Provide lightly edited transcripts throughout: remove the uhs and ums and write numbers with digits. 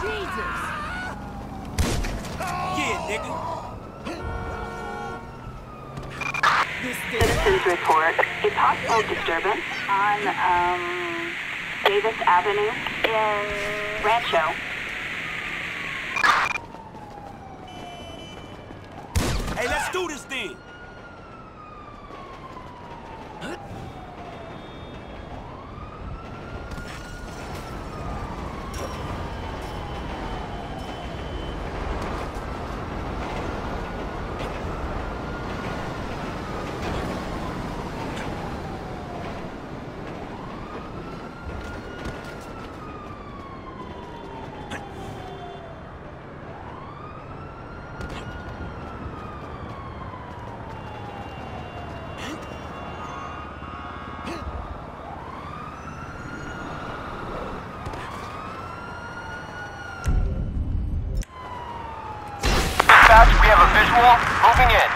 Jesus! Yeah, nigga. Citizens report a possible disturbance on Davis Avenue in Rancho. Hey, let's do this thing. We have a visual. Moving in.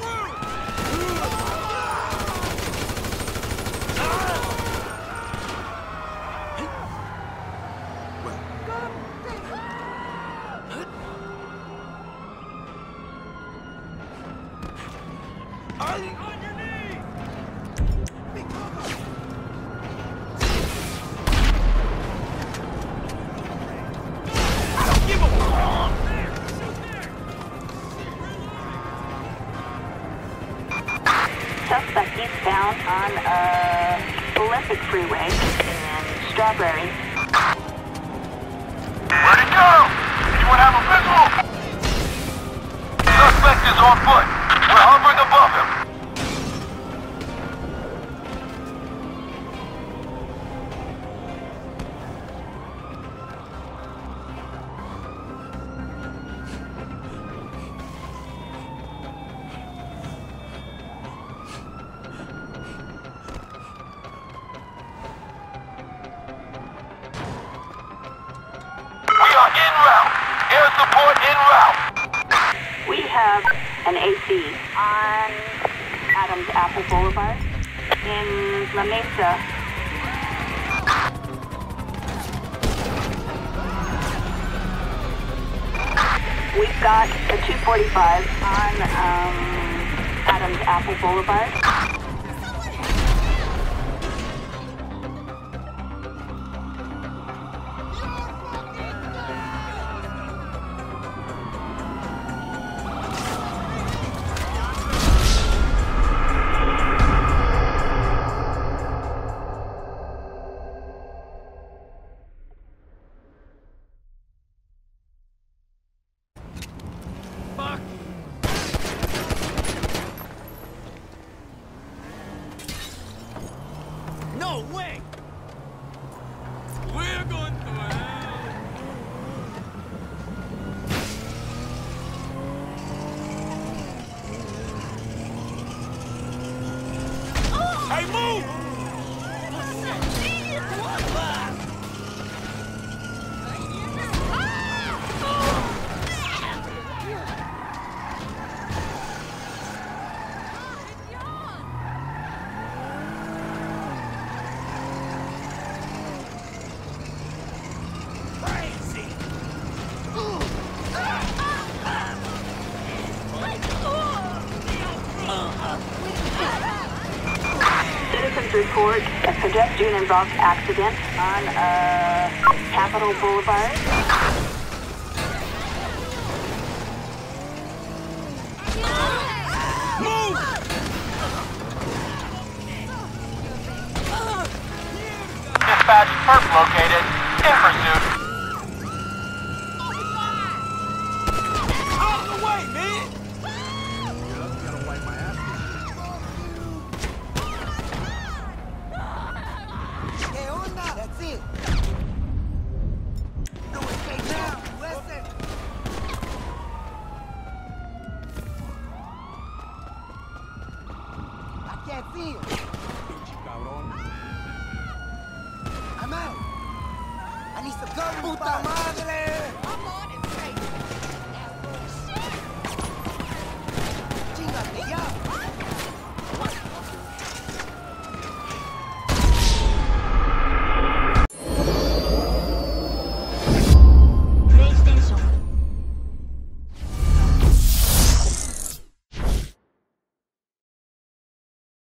Suspect eastbound on Olympic Freeway in Strawberry. Where'd it go? Anyone have a visual? Suspect is on foot. We're hovering above him. En route. Air support en route. We have an AC on Adams Apple Boulevard in La Mesa. We've got a 245 on Adams Apple Boulevard. No way! We're going to hell! Hey, move! Citizens report a pedestrian-involved accident on Capitol Boulevard. Move! Dispatch, perp located. In pursuit. Out of the way, man! That's it! No escape now! Listen! I can't see him!